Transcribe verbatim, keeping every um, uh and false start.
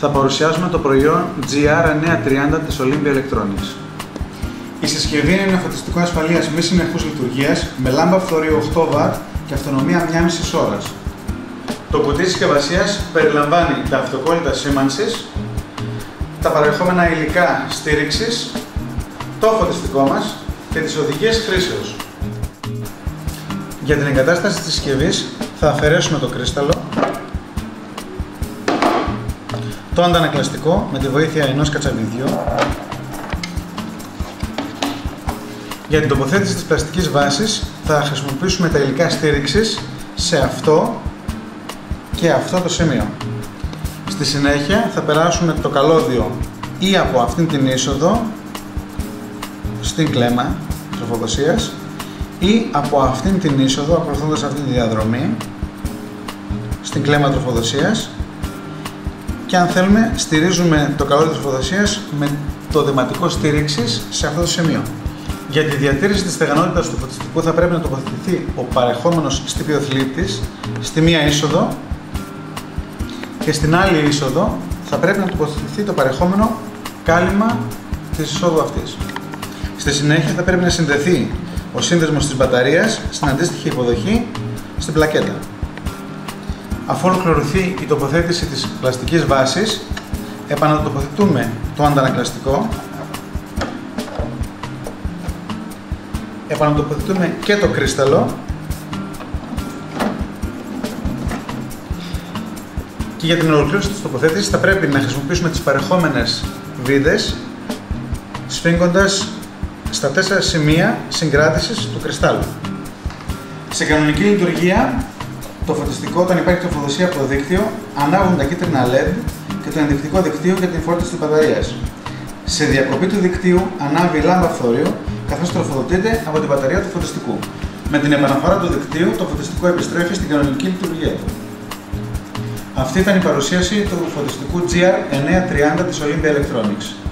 θα παρουσιάσουμε το προϊόν τζι αρ εννιακόσια τριάντα της Olympia Electronics. Η συσκευή είναι ένα φωτιστικό ασφαλείας μη συνεχούς λειτουργίας με λάμπα φθορείου οκτώ βατ και αυτονομία μία και μισή ώρας. Το κουτί συσκευασίας περιλαμβάνει τα αυτοκόλλητα σήμανσης, τα παρεχόμενα υλικά στήριξης, το φωτιστικό μας και τις οδηγίες χρήσεως. Για την εγκατάσταση της συσκευής θα αφαιρέσουμε το κρίσταλο, το αντανακλαστικό με τη βοήθεια ενός κατσαβιδιού. Για την τοποθέτηση της πλαστικής βάσης θα χρησιμοποιήσουμε τα υλικά στήριξης σε αυτό και αυτό το σημείο. Στη συνέχεια θα περάσουμε το καλώδιο ή από αυτήν την είσοδο στην κλέμμα τροφοδοσίας ή από αυτήν την είσοδο, ακολουθώντας αυτή τη διαδρομή στην κλέμμα τροφοδοσίας, και αν θέλουμε στηρίζουμε το καλώδιο τροφοδοσίας με το δεματικό στήριξης σε αυτό το σημείο. Για τη διατήρηση της στεγανότητας του φωτιστικού θα πρέπει να τοποθετηθεί ο παρεχόμενος στιπιοθλίπτης στη μία είσοδο και στην άλλη είσοδο θα πρέπει να τοποθετηθεί το παρεχόμενο κάλυμα της εισόδου αυτής. Στη συνέχεια θα πρέπει να συνδεθεί ο σύνδεσμος της μπαταρίας στην αντίστοιχη υποδοχή στην πλακέτα. Αφού ολοκληρωθεί η τοποθέτηση της πλαστικής βάσης, επανατοποθετούμε το αντανακλαστικό, επανατοποθετούμε και το κρίσταλο και για την ολοκλήρωση της τοποθέτησης θα πρέπει να χρησιμοποιήσουμε τις παρεχόμενες βίδες σφίγγοντας στα τέσσερα σημεία συγκράτησης του κρυστάλλου. Σε κανονική λειτουργία, το φωτιστικό, όταν υπάρχει τροφοδοσία από το δίκτυο, ανάβουν τα κίτρινα ελ ι ντι και το ενδεικτικό δικτύο για την φόρτιση της μπαταρίας. Σε διακοπή του δικτύου ανάβει η λάμπα φθορείου καθώς τροφοδοτείται από την μπαταρία του φωτιστικού. Με την επαναφορά του δικτύου, το φωτιστικό επιστρέφει στην κανονική λειτουργία του. Αυτή ήταν η παρουσίαση του φωτιστικού τζι αρ εννιακόσια τριάντα της Olympia Electronics.